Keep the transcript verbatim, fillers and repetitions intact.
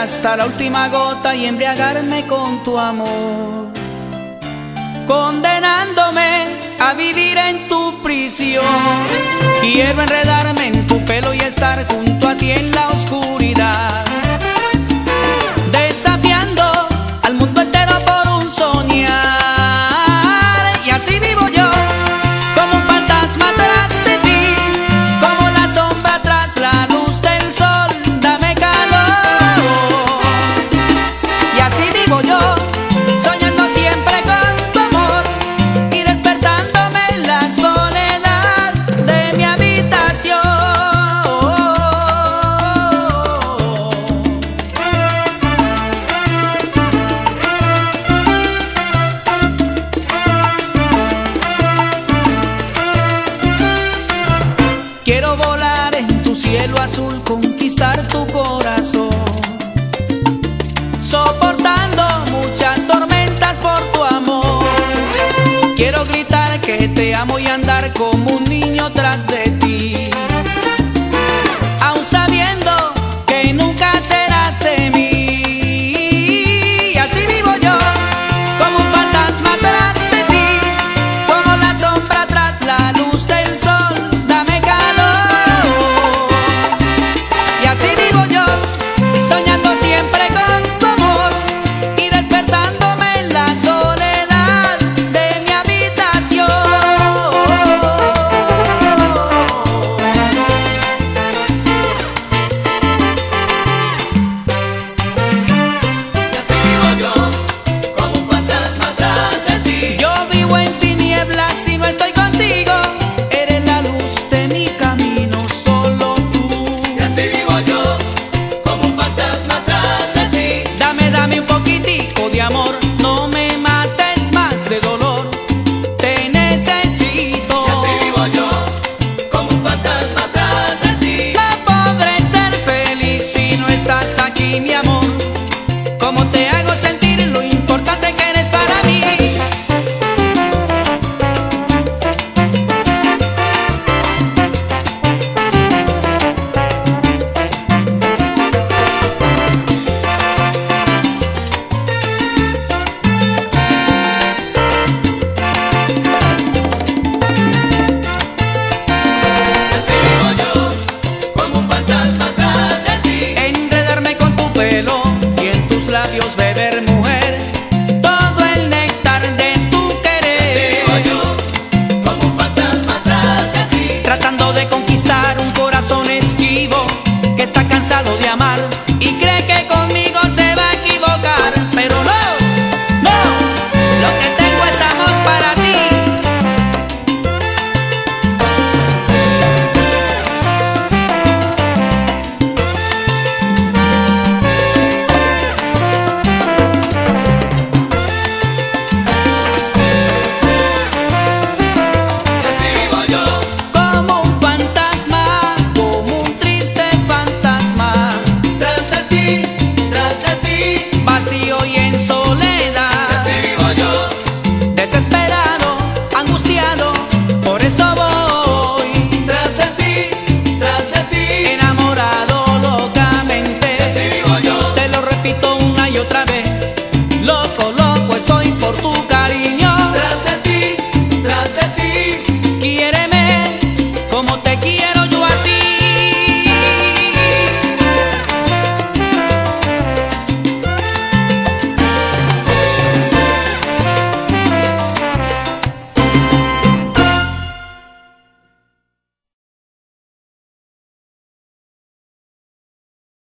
hasta la última gota y embriagarme con tu amor, condenándome a vivir en tu prisión. Quiero enredarme en tu pelo y estar junto a ti en la oscuridad, desafiando al mundo entero por un soñar. Y así vivo yo, como un fantasma tras de ti, como la sombra tras la luz del sol. Dame calor. Y así vivo yo, soñando siempre con tu amor y despertándome en la soledad de mi habitación. Quiero volar en tu cielo azul, conquistar tu corazón, soportando muchas tormentas por tu amor. Quiero gritar que te amo y andar como un niño tras de ti, aun sabiendo que nunca serás de mí. Y así vivo yo, como un fantasma tras de ti, como la sombra tras la luz del sol. Dame calor. Y así vivo yo, soñando siempre con tu amor y despertándome en la soledad de mi habitación. Y así vivo yo, como un fantasma atrás de ti. Yo vivo en tinieblas y no estoy contigo, eres la luz de mi camino, solo tú. Y así vivo yo, como un fantasma atrás de ti. Dame, dame un poquitico de amor, no me mates más de dolor, te necesito. Y así vivo yo, como un fantasma atrás de ti. No podré ser feliz si no estás aquí, mi amor. ¿Cómo te hago sentir lo importante que eres para mí? Y así vivo yo, como un fantasma atrás de ti. Enredarme con tu pelo y en tus labios beber, mujer, todo el néctar de tu Y así querer. vivo yo, como un fantasma atrás de ti. Tratando de conquistar un corazón esquivo que está cansado de amar y cree que conmigo se va a equivocar. Pero no, no, lo que tengo es amor para ti. Y así vivo yo, Como un fantasma, como un triste fantasma, tras de ti, tras de ti. vacío y en Y soledad, así vivo yo, desesperado, angustiado, por eso voy, tras de ti, tras de ti. enamorado locamente. Y así vivo yo, Te lo repito una y otra vez, loco,